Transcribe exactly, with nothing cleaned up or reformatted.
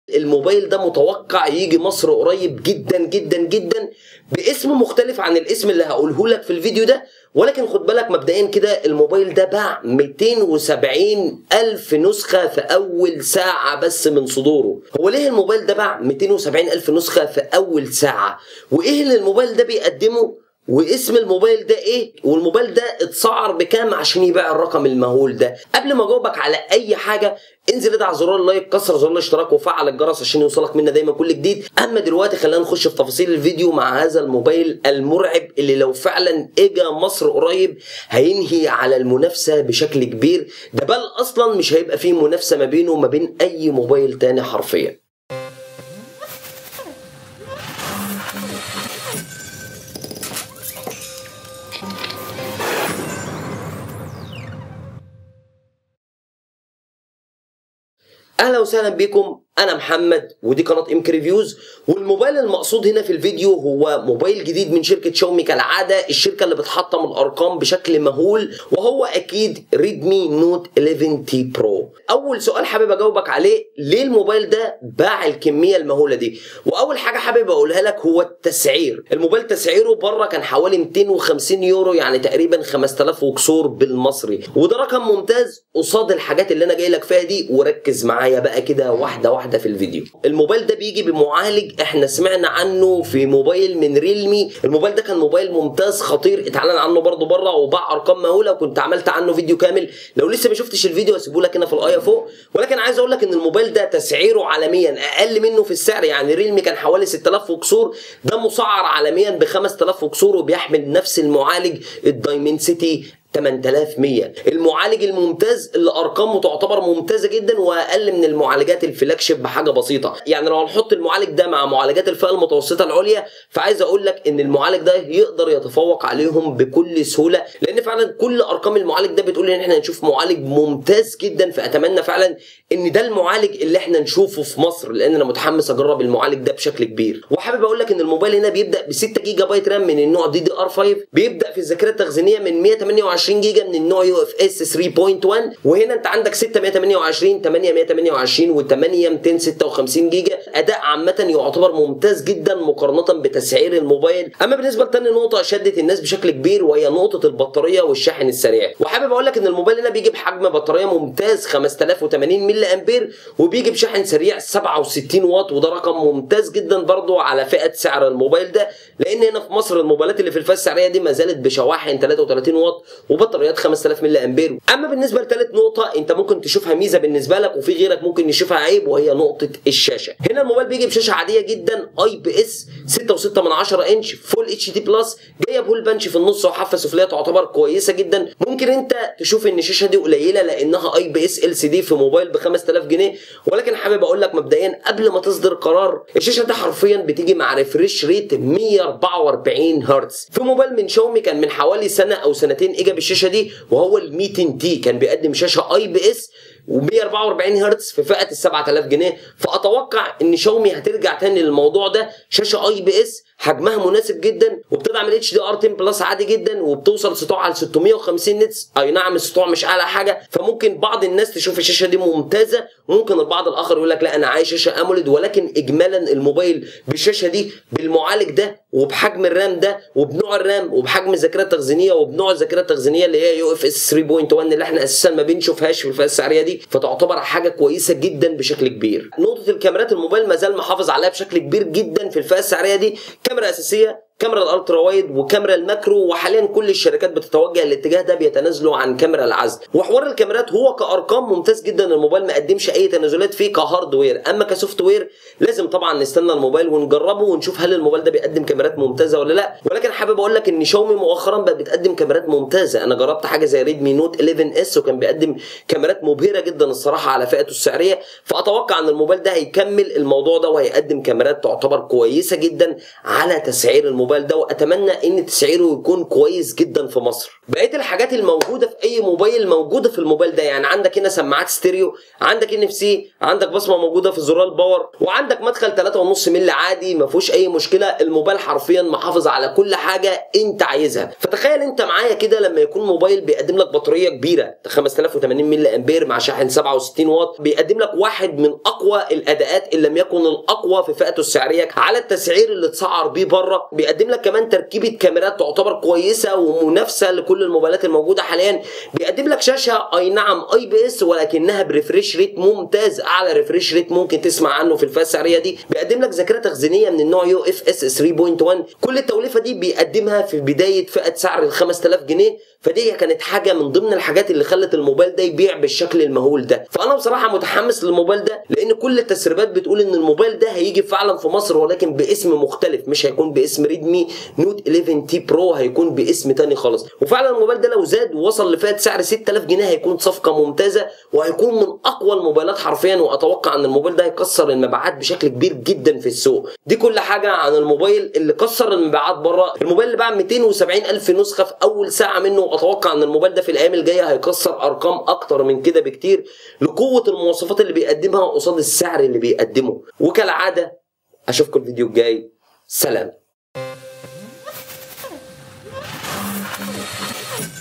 الموبايل ده متوقع يجي مصر قريب جدا جدا جدا باسم مختلف عن الاسم اللي هقوله لك في الفيديو ده، ولكن خد بالك مبدئيا كده الموبايل ده باع مئتين وسبعين ألف نسخة في أول ساعة بس من صدوره. هو ليه الموبايل ده باع مئتين وسبعين ألف نسخة في أول ساعة؟ وإيه اللي الموبايل ده بيقدمه؟ واسم الموبايل ده ايه؟ والموبايل ده اتسعر بكام عشان يبيع الرقم المهول ده؟ قبل ما اجاوبك على اي حاجه انزل ادعم زرار اللايك، كسر زرار الاشتراك وفعل الجرس عشان يوصلك منا دايما كل جديد. اما دلوقتي خلينا نخش في تفاصيل الفيديو مع هذا الموبايل المرعب اللي لو فعلا اجى مصر قريب هينهي على المنافسه بشكل كبير، ده بل اصلا مش هيبقى فيه منافسه ما بينه وما بين اي موبايل تاني حرفيا. اهلا وسهلا بكم، انا محمد ودي قناه ام كي ريفيوز. والموبايل المقصود هنا في الفيديو هو موبايل جديد من شركه شاومي كالعاده، الشركه اللي بتحطم الارقام بشكل مهول، وهو اكيد ريدمي نوت إحدى عشر تي برو. اول سؤال حابب اجاوبك عليه، ليه الموبايل ده باع الكميه المهوله دي؟ واول حاجه حابب اقولها لك هو التسعير. الموبايل تسعيره بره كان حوالي مئتين وخمسين يورو، يعني تقريبا خمسة آلاف وكسور بالمصري، وده رقم ممتاز قصاد الحاجات اللي انا جاي لك فيها دي. وركز معايا بقى كده واحده واحده في الفيديو. الموبايل ده بيجي بمعالج احنا سمعنا عنه في موبايل من ريلمي، الموبايل ده كان موبايل ممتاز خطير، اتعلن عنه برضه بره وباع ارقام مهوله، وكنت عملت عنه فيديو كامل. لو لسه ما شفتش الفيديو هسيبه لك هنا في الايه فوق. ولكن عايز اقول لك ان الموبايل ده تسعيره عالميا اقل منه في السعر، يعني ريلمي كان حوالي ستة آلاف وكسور، ده مسعر عالميا ب خمسة آلاف وكسور، وبيحمل نفس المعالج الدايمنسيتي ثمانية آلاف ومية، المعالج الممتاز اللي ارقامه تعتبر ممتازه جدا واقل من المعالجات الفلاج شيب بحاجه بسيطه. يعني لو هنحط المعالج ده مع معالجات الفئه المتوسطه العليا، فعايز اقول لك ان المعالج ده يقدر يتفوق عليهم بكل سهوله، لان فعلا كل ارقام المعالج ده بتقول ان احنا نشوف معالج ممتاز جدا. فاتمنى فعلا ان ده المعالج اللي احنا نشوفه في مصر، لان انا متحمس اجرب المعالج ده بشكل كبير. وحابب اقول لك ان الموبايل هنا بيبدا ب ستة جيجا بايت رام من النوع دي دي ار خمسة، بيبدا في الذاكره التخزينيه من مئة وثمانية وعشرين جيجا من النوع يو اف اس ثلاثة نقطة واحد، وهنا انت عندك ستة مئة وثمانية وعشرين ثمانية مئة وثمانية وعشرين و ثمانية مئتين وستة وخمسين جيجا. اداء عامه يعتبر ممتاز جدا مقارنه بتسعير الموبايل. اما بالنسبه لتاني نقطه شدت الناس بشكل كبير وهي نقطه البطاريه والشحن السريع، وحابب اقول لك ان الموبايل هنا بيجي بحجم بطاريه ممتاز خمسة آلاف وثمانين ملي امبير، وبيجي بشحن سريع سبعة وستين واط، وده رقم ممتاز جدا برضو على فئه سعر الموبايل ده، لان هنا في مصر الموبايلات اللي في الفئه السعريه دي ما زالت بشواحن ثلاثة وثلاثين واط وبطاريات خمسة آلاف ملي امبير. اما بالنسبه لثالث نقطه انت ممكن تشوفها ميزه بالنسبه لك وفي غيرك ممكن يشوفها عيب، وهي نقطه الشاشه. هنا الموبايل بيجي بشاشه عاديه جدا اي بي اس ستة فاصلة ستة انش فول اتش دي بلس، جايه بهول بنش في النص وحافه سفليه تعتبر كويسه جدا. ممكن انت تشوف ان الشاشه دي قليله لانها اي بي اس ال سي دي في موبايل ب خمسة آلاف جنيه، ولكن حابب اقول لك مبدئيا قبل ما تصدر قرار، الشاشه دي حرفيا بتيجي مع ريفريش ريت مئة وأربعة وأربعين هرتز. في موبايل من شاومي كان من حوالي سنه او سنتين اجى بالشاشه دي وهو ال مئتين تي، كان بيقدم شاشه اي بي اس ومئة وأربعة وأربعين هرتز في فئه ال سبعة آلاف جنيه. فاتوقع ان شاومي هترجع تاني للموضوع ده، شاشه اي بي اس حجمها مناسب جدا وبتدعم ال اتش دي ار عشرة بلس عادي جدا، وبتوصل سطوع على ستمئة وخمسين نتس. اي نعم السطوع مش اعلى حاجه، فممكن بعض الناس تشوف الشاشه دي ممتازه، وممكن البعض الاخر يقول لك لا انا عايز شاشه اموليد. ولكن اجمالا الموبايل بالشاشه دي بالمعالج ده وبحجم الرام ده وبنوع الرام وبحجم الذاكره التخزينيه وبنوع الذاكره التخزينيه اللي هي يو اف اس ثلاثة نقطة واحد اللي احنا اساسا ما بنشوفهاش في الفئه السعريه دي، فتعتبر حاجه كويسه جدا بشكل كبير. نقطه الكاميرات الموبايل ما زال محافظ عليها بشكل كبير جدا في الفئه السعريه دي، كاميرا اساسيه، كاميرا الالترا وايد، وكاميرا الماكرو، وحاليا كل الشركات بتتوجه الاتجاه ده، بيتنازلوا عن كاميرا العزل. وحوار الكاميرات هو كارقام ممتاز جدا، الموبايل ما قدمش اي تنازلات فيه كهاردوير، اما كسوفت وير لازم طبعا نستنى الموبايل ونجربه ونشوف هل الموبايل ده بيقدم كاميرات ممتازه ولا لا. ولكن حابب اقول لك ان شاومي مؤخرا بقت بتقدم كاميرات ممتازه. انا جربت حاجه زي ريدمي نوت إحدى عشر اس وكان بيقدم كاميرات مبهره جدا الصراحه على فئته السعريه، فاتوقع ان الموبايل ده هيكمل الموضوع ده وهيقدم كاميرات تعتبر كويسه جدا على تسعير الموبايل الموبايل ده، واتمنى ان تسعيره يكون كويس جدا في مصر. بقيه الحاجات الموجوده في اي موبايل موجوده في الموبايل ده، يعني عندك هنا سماعات ستيريو، عندك ان اف سي، عندك بصمه موجوده في زرار الباور، وعندك مدخل ثلاثة ونص مللي عادي ما فيهوش اي مشكله. الموبايل حرفيا محافظ على كل حاجه انت عايزها. فتخيل انت معايا كده لما يكون موبايل بيقدم لك بطاريه كبيره خمسة آلاف وثمانين مللي امبير مع شاحن سبعة وستين واط، بيقدم لك واحد من اقوى الاداءات ان لم يكن الاقوى في فئته السعريه على التسعير اللي اتسعر بيه بره. بيقدم لك كمان تركيبه كاميرات تعتبر كويسه ومنافسه لكل الموبايلات الموجوده حاليا. بيقدم لك شاشه اي نعم اي بي اس ولكنها بريفريش ريت ممتاز، اعلى ريفريش ريت ممكن تسمع عنه في الفئه السعريه دي. بيقدم لك ذاكره تخزينيه من النوع يو اف اس ثلاثة نقطة واحد. كل التوليفه دي بيقدمها في بدايه فئه سعر ال خمسة آلاف جنيه، فدي كانت حاجه من ضمن الحاجات اللي خلت الموبايل ده يبيع بالشكل المهول ده. فانا بصراحه متحمس للموبايل ده، لان كل التسريبات بتقول ان الموبايل ده هيجي فعلا في مصر ولكن باسم مختلف، مش هيكون باسم ريدمي نوت إحدى عشر تي برو، هيكون باسم تاني خالص. وفعلا الموبايل ده لو زاد ووصل لفئه سعر ستة آلاف جنيه هيكون صفقه ممتازه، وهيكون من اقوى الموبايلات حرفيا. واتوقع ان الموبايل ده هيكسر المبيعات بشكل كبير جدا في السوق. دي كل حاجه عن الموبايل اللي كسر المبيعات بره. الموبايل اللي باع مئتين وسبعين الف نسخه في اول ساعه منه، واتوقع ان الموبايل ده في الايام الجايه هيكسر ارقام اكتر من كده بكتير لقوه المواصفات اللي بيقدمها قصاد السعر اللي بيقدمه. وكالعاده اشوفكم الفيديو الجاي، سلام.